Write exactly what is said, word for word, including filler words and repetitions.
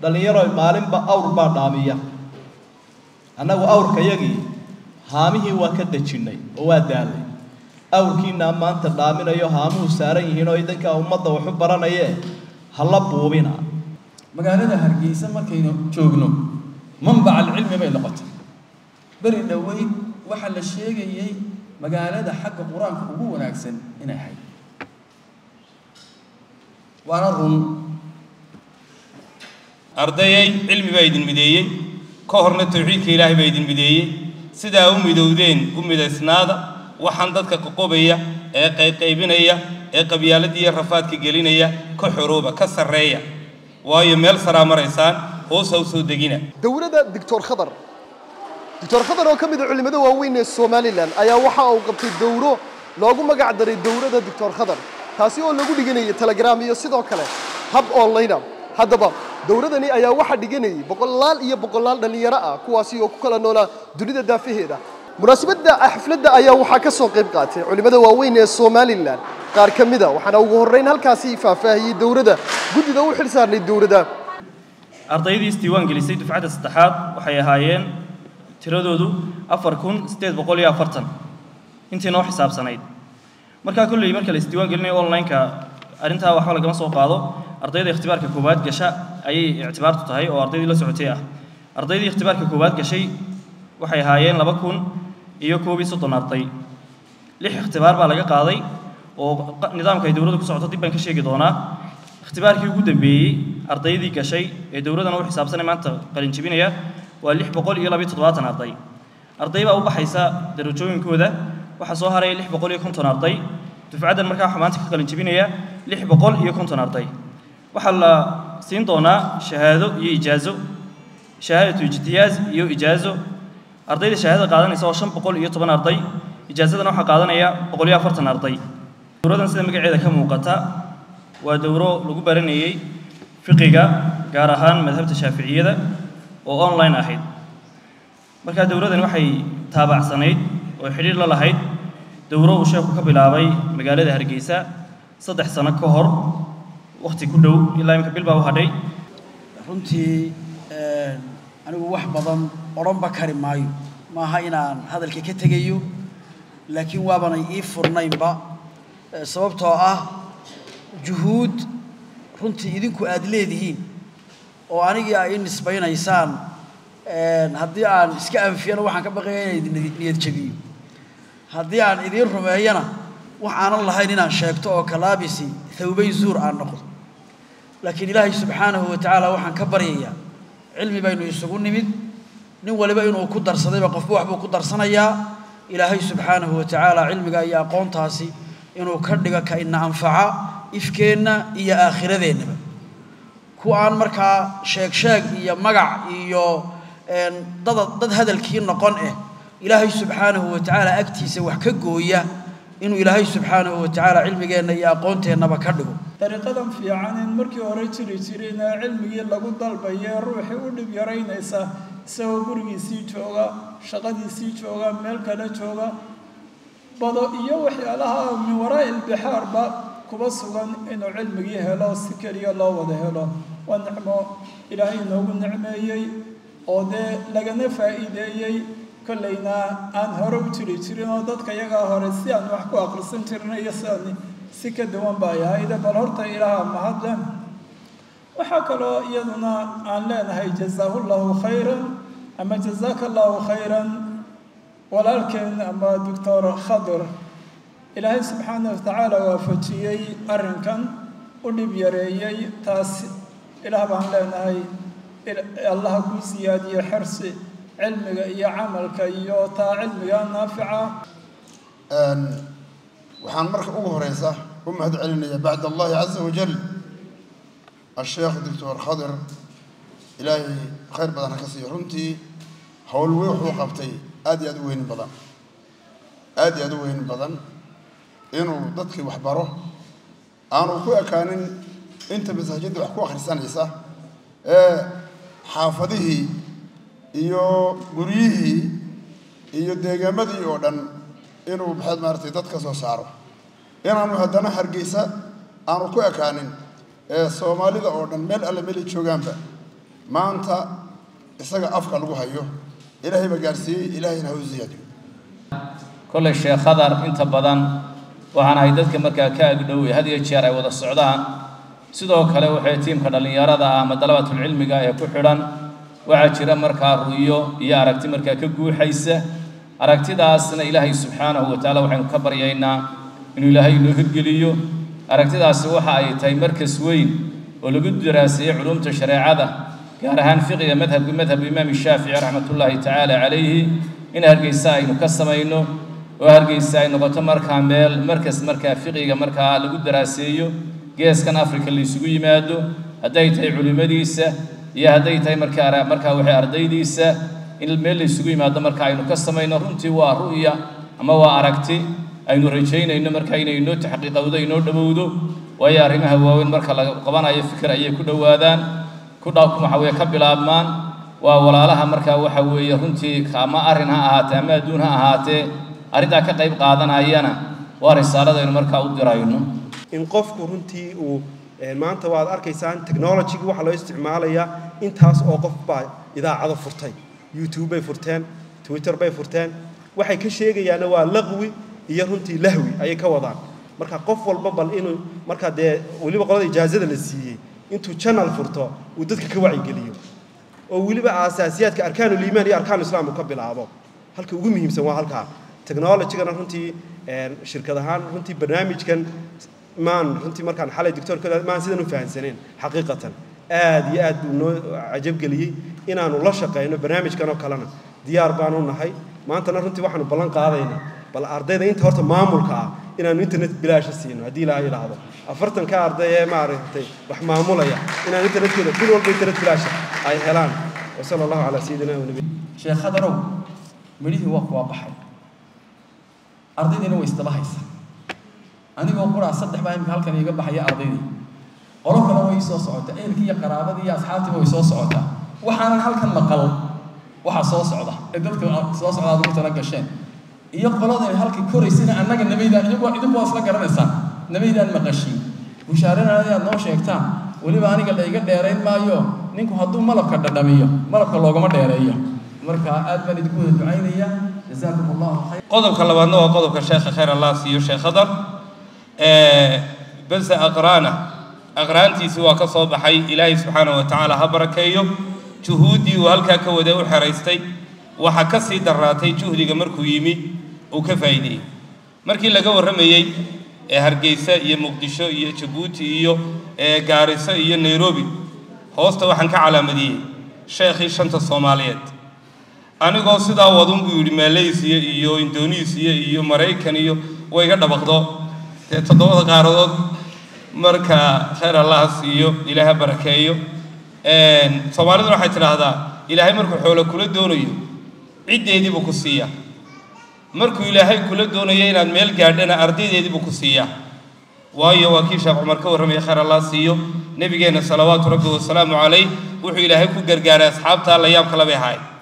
dhalinyaro maalinba awr baa dhaamiya annagu awrkayagii haamihii waa ka dejinay oo waa daalay awrkiina maanta dhaaminayo haamuhu saaran yihiin oo idanka ummadda wax u baranayee hala buubina magaalada Hargeysa markaynu joogno manbac cilmi bay noqotay bari dhaweyd waxa la sheegayay magaalada xagga quraanka ugu wanaagsan inay hay waana run ardayay cilmi bay idin mideeyay ka horna tawxiidka Ilaahay bay idin mideeyay sida u midowdeen u midaysnaada waxaan dadka qoqobaya ee qayb qaybinaya ee qabyaaladii rafaadka gelinaya ka xorooba ka sareeya waayo meel sara maraysaan hoos u soo degina dawladda Doctor Khadar Doctor Khadar oo kamid ah culimada waaweyn ee Soomaaliland ayaa waxa uu qabtay dawro loogu magac daray dawladda Doctor Khadar taasi oo lagu dhiganayay Telegram iyo sidoo kale hab online haddaba dawladani ayaa waxa dhiganayay boqolaal iyo boqolaal dhalinyaro ah kuwaasi oo ku kala noolaa dunida daafaheeda munaasabada xafladda ayaa waxa ka soo qayb qaatay culimada waaweyn ee Soomaaliland qaar kamid ah waxaana ugu horeyn halkaasi faahfaahiyay dawladda gudida u xil saarnay dawladda ardaydii isdiiwaan gelisay dufcada saddexaad waxay ahaayeen tiradoodu afar kun sideed boqol iyo afartan intii noo xisaabsanayd marka kulli marka la isdiiwaan gelinayo online-ka arinta waxa laga soo qaado ardayda ikhtibaarka koowaad gasha ayay ictibaartu tahay oo ardaydii la socotay ah ardaydii ikhtibaarka koowaad gashay waxay ahaayeen laba kun iyo koob iyo soddon arday lix ikhtibaar baa laga qaaday oo nidaamka ay dawladdu ku socoto dib baan ka sheegi doonaa ikhtibaarkii ugu dambeeyay ardaydii gashay ee dawladana u xisaabsanay maanta qalin jibinaya waa lix boqol iyo laba iyo toddobaatan arday arday baa u baxaysa darajooyinkooda waxa soo haray lix boqol iyo konton arday dufcadan markaa waxa maanta ka qalin jibinaya lix boqol iyo konton arday waxa la siin doonaa shahaado iyo ijaazo shahaadatu ijtiyaaz iyo ijaazo ardayda shahaadada qaadanaysa oo shan boqol iyo toban arday ijaazadana waxa qaadanaya boqol iyo afartan arday dawradan sida magaceeda ka muuqata waa dawro lagu baranayay fiqiga gaar ahaan madhabta Shaafiiciyada oo online ahayd marka dawradani waxay taabacsanayd oo xiriir la lahayd dawro uu sheekhu ka bilaabay magaalada Hargeysa saddex sano ka hor waqti ku dhow ilaa imka bil baa u hadhay runtii ee anigu wax badan oranba kari maayo maaha inaan hadalka ka tagayo laakiin waabana ii furnaynba sababtoo ah juhuud runtii idinku aad leedihiin oo anigii ay nisbaynaysaan een haddii aan iska anfiyana waxaan ka baqayaa inay niyad jabiyo haddii aan idin rumeeyana wax aanan lahayn inaan sheegto oo kalaabisi thawbay zuur aan noqdo laakiin ilaahay subxaanahu wa ta'ala waxaan ka baryayaa cilmi baynu isugu nimid nin waliba inuu ku darsadayba qofba waxbuu ku darsanayaa ilaahay subxaanahu wa ta'ala cilmiga iyo aqoontaasi inuu ka dhigo ka in anfaca ifkeenna iyo aakhiradeenna ku aan markaa sheeg sheeg iyo magac iyo een dad dad hadalkii noqon eh ilaahay subxaanahu wa ta'ala agtiisa wax ka gooya inuu ilaahay subxaanahu wa ta'ala cilmigeena iyo aqoonteennaba ka dhigo طريقة في عن مركي ورجلي ترينا علمي لقو ضلبة يا روحي ودي بيرينيسا سو برجي سي جوغا شغدي سي جوغا ملك لا جوغا بدو يوحي لها من وراء البحار با كبسوغان إنه علمي هلا سكري الله وده هلا والنعمة إلهي نوب النعمة وده لجنا فائدة كلنا أن هرب تري ترينا ضد كيجا هرسيان وحكوا أقرصن ترينا يسألني سكة دوام بايا إذا بلورت إلها مهدلا وحكرا يدنا عن لنا هي جزاه الله خيرا أما جزاك الله خيرا ولكن أما دكتور خضر إلهي سبحانه وتعالى وفتشيي أرنكن ودبيريي تاس إله بان لنا هي الله كوزيادي حرص علمك يا عملك يا تا علمك نافعة وحان مرك ugu horeysa u mahad celinaya bacda Allah azza wa jalla الشيخ دكتور خضر إلهي خير بدن كسي runtii hawl weyn wuxuu qabtay aad iyo aad u weyn badan aad iyo aad u weyn badan inuu dadkii wax baro aanu ku ekaanin inta masaajidda wax ku akhrisanaysa ee xaafadihii iyo guriyihii iyo deegaamadii oo dhan inuu baxad maartay dadka soo saaro inaanu haddana Hargeysa aanu ku ekaanin ee Soomaalida oo dhan meel alle meel joogaanba maanta isaga afka lagu hayo ilaahay ba gaarsiiyey ilaahayna ha u ziyaadiyo kolley sheekh khadar inta badan waxaan ahay dadka markaa ka agdhow ee had iyo jeer ay wada socdaan sidoo kale waxay tiimka dhallinyarada ah ama dalabatul cilmiga ee ku xidhan waxaa jira markaa ru'yo iyo aragti markaa ka guuxaysa aragtidaasna ilaahay subxaanahu wa tacaala waxaynu ka baryaynaa inuu ilaahay inoo hirgeliyo aragtidaasi waxa ay tahay markas weyn oo lagu daraaseeyey culumta shareecada gaar ahaan fiqiga madhabka madhabka imaam shaafici raxmatullaahi tacaala calayhi in hargeysa aynu ka samayno oo hargeysa ay noqoto markaa meel markas markaa fiqiga markaa lagu daraaseeyo geeskan afrika la isugu yimaado hadday tahay culimadiisa iyo hadday tahay markaa markaa waxay ardaydiisa in meel la isugu yimaado markaa aynu ka samayno runtii waa ru'ya ama waa aragti aynu rajaynayno markaa inay inoo taxqiiqowdo inoo dhowowdo waayo arrimaha waaweyn marka laga qabanayo fikir ayay ku dhowaadaan ku dhaw waxa weeye ka bilaabmaan waa walaalaha markaa waxa weeye runtii ama arrin ha ahaatee ama adduun ha ahaatee arrintaa ka qayb qaadanayana waa risaaladaynu markaa u dirayno in qofku runtii uu maanta waad arkaysaan technology-ga waxa loo isticmaalayaa intaas oo qof baa idaacado furtay YouTube bay furteen Twitter bay furteen waxay ka sheegayaan waa laqwi iyo runtii lahwi ayay ka wadaan marka qof walba bal inuu marka dee waliba qolada ijaazada la siiyey intuu channel furto uu dadka ka wacyi geliyo oo waliba asaasiyaadka arkaanul iimaan iyo arkaanul islaam uu ka bilaabo halka ugu muhiimsan waa halka technology-gana runtii shirkadahan runtii barnaamijkan maan runtii markaan xalay doctor-ka maan sidan u fahansaneen xaqiiqatan aad iyo aad buu noo cajab geliyey inaanu la shaqeyno barnaamijkan oo kalena diyaar baan u nahay maantana runtii waxaanu ballan qaadaynaa bal ardayda inta horta maamulka ah inaanu internet bilaash siino haddii ilaahay ilaahdo afartan ka arday ee maaragtay wax maamulaya inaan internetkooda bil walba internet bilaash ay helaan wasala allahu calaa sayidina wa nabi sheekh khadarow midhihii waa kuwaa baxay ardaydina way isdaba haysa anigoo quraa saddex baa imika halkan iga baxaya ardaydii qolo kale way soo socota ehelkii iyo qaraabadii iyo asxaabtii way soo socotaa waxaanan halkan maqal waxa soo socda ee dadka soo socda aad ugu tala gasheen iyo qoladan halkii koraysana annaga nabaydaan iyagu idinku waa isla garanaysaan nabaydaan maqashiin bushaarana aad noo sheegtaan weliba aniga la iga dheerayn maayo ninku hadduu malabka dhadhamiyo malabka loogama dheereeyo marka aad baan idinku wada ducaynaya jazaakum allahu khayr qodobka labaadna waa qodobka sheekha khayr allah siiyo sheekh khadar bas aqraana aqraantiisi waa ka soo baxay ilaahay subxaanahu wa tacaala ha barakeeyo juhuuddii uu halkaa ka wada u xeraystay waxa ka sii daraatay juhdiga markuu yimi uu ka faa'iideeyey markii laga warramayey ee hargeysa iyo muqdisho iyo jabuuti iyo gaariso iyo nairobi hoosta waxaan ka calaamadiyey sheekhii shanta soomaaliyeed anigoo sidaa wadun buu yidhi malaysiya iyo indonesiya iyo maraykan iyo way ga dhabaqdo dee toddobada qaaradood marka khayr allah siiyo ilaaha barakeeyo soomaaliduna waxay tidhaahdaa ilaahay markuu xoolo kula doonayo ciddeedii buu ku siiyaa markuu ilaahay kula doonayo inaad meel gaadhana ardaydeedii buu ku siiyaa waayo waa kii sheekh cumar ka warramaya khayr allah siiyo nebigeenna salawaatu rabbi wasalaamu calayh wuxuu ilaahay ku gargaaray asxaabta la yaab kala bay ahaay